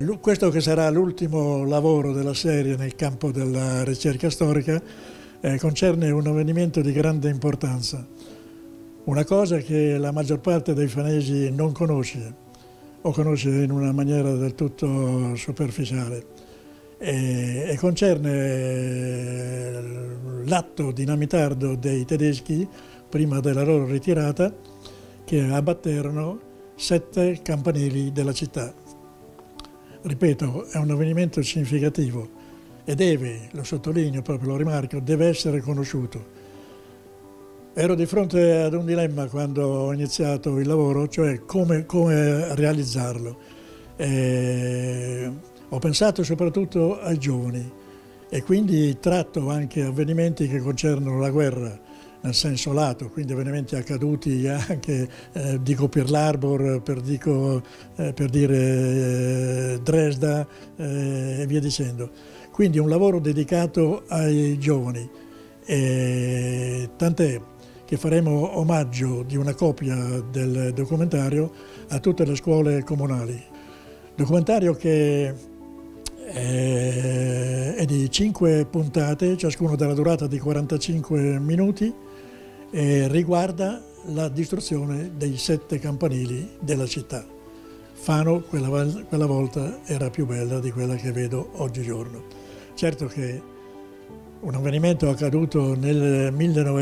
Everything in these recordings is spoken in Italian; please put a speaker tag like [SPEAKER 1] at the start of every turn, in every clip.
[SPEAKER 1] Questo che sarà l'ultimo lavoro della serie nel campo della ricerca storica concerne un avvenimento di grande importanza, una cosa che la maggior parte dei fanesi non conosce o conosce in una maniera del tutto superficiale e concerne l'atto dinamitardo dei tedeschi prima della loro ritirata, che abbatterono 7 campanili della città. Ripeto, è un avvenimento significativo e deve, lo sottolineo proprio, lo rimarco, deve essere conosciuto. Ero di fronte ad un dilemma quando ho iniziato il lavoro, cioè come realizzarlo. Ho pensato soprattutto ai giovani e quindi tratto anche avvenimenti che concernono la guerra, nel senso lato, quindi avvenimenti accaduti anche, dico Pearl Harbor, per dire Dresda e via dicendo. Quindi un lavoro dedicato ai giovani, tant'è che faremo omaggio di una copia del documentario a tutte le scuole comunali. Documentario che è di 5 puntate, ciascuno della durata di 45 minuti, e riguarda la distruzione dei 7 campanili della città. Fano quella volta era più bella di quella che vedo oggigiorno. Certo che un avvenimento accaduto nel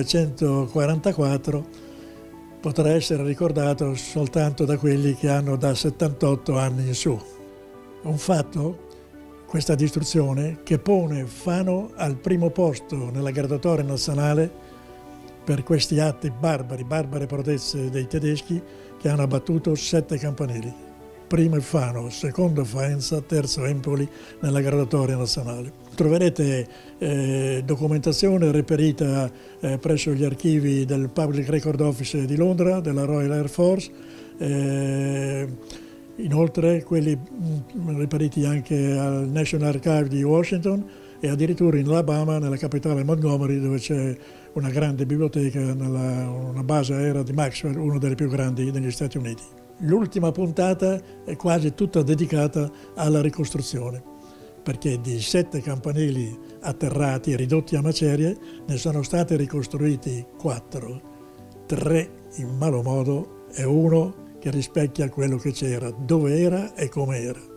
[SPEAKER 1] 1944 potrà essere ricordato soltanto da quelli che hanno da 78 anni in su. Un fatto, questa distruzione, che pone Fano al primo posto nella graduatoria nazionale per questi atti barbare prodezze dei tedeschi che hanno abbattuto 7 campanili. Primo è Fano, secondo Faenza, terzo Empoli nella graduatoria nazionale. Troverete documentazione reperita presso gli archivi del Public Record Office di Londra, della Royal Air Force, inoltre quelli reperiti anche al National Archive di Washington e addirittura in Alabama, nella capitale Montgomery, dove c'è una grande biblioteca, una base aerea di Maxwell, uno delle più grandi negli Stati Uniti. L'ultima puntata è quasi tutta dedicata alla ricostruzione, perché di 7 campanili atterrati e ridotti a macerie ne sono stati ricostruiti 4, 3 in malo modo e 1 che rispecchia quello che c'era, dove era e come era.